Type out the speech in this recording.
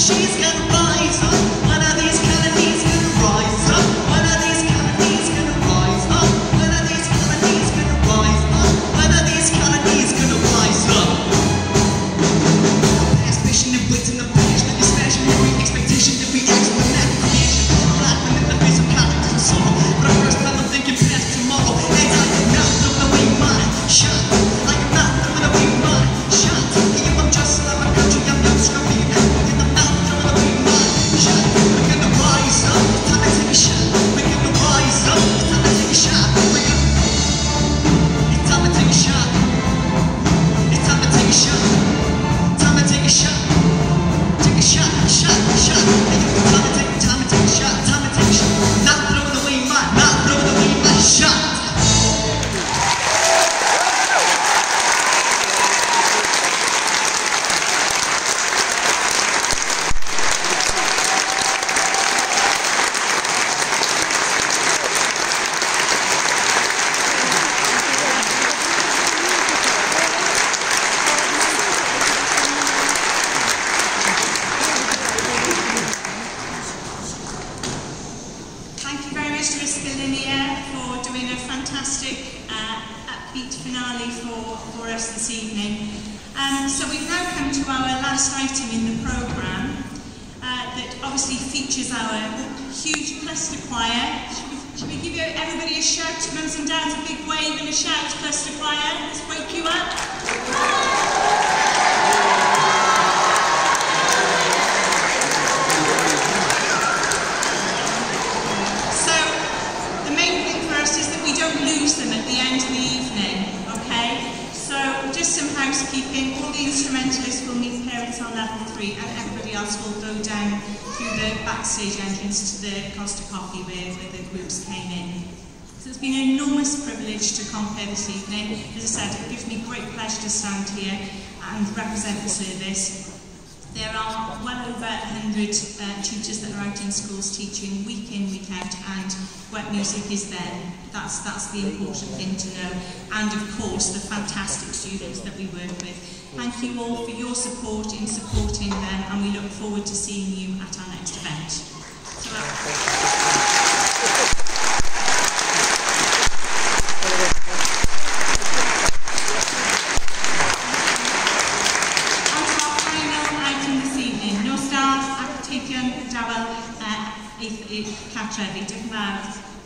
upbeat finale for us this evening. So we've now come to our last item in the programme that obviously features our huge cluster choir. Should we give everybody a shout, mums and dads, a big wave and a shout, cluster choir? Let's wake you up. Them at the end of the evening, okay? So just some housekeeping. All the instrumentalists will meet parents on level 3 and everybody else will go down through the backstage entrance to the Costa Coffee where the groups came in. So it's been an enormous privilege to compare this evening. As I said, it gives me great pleasure to stand here and represent the service. There are well over 100 tutors that are out in schools teaching week in, week out, and wet music is there. That's the important thing to know. And of course, the fantastic students that we work with. Thank you all for your support in supporting them, and we look forward to seeing you at our next event. Cartrefi, diolch yn fawr.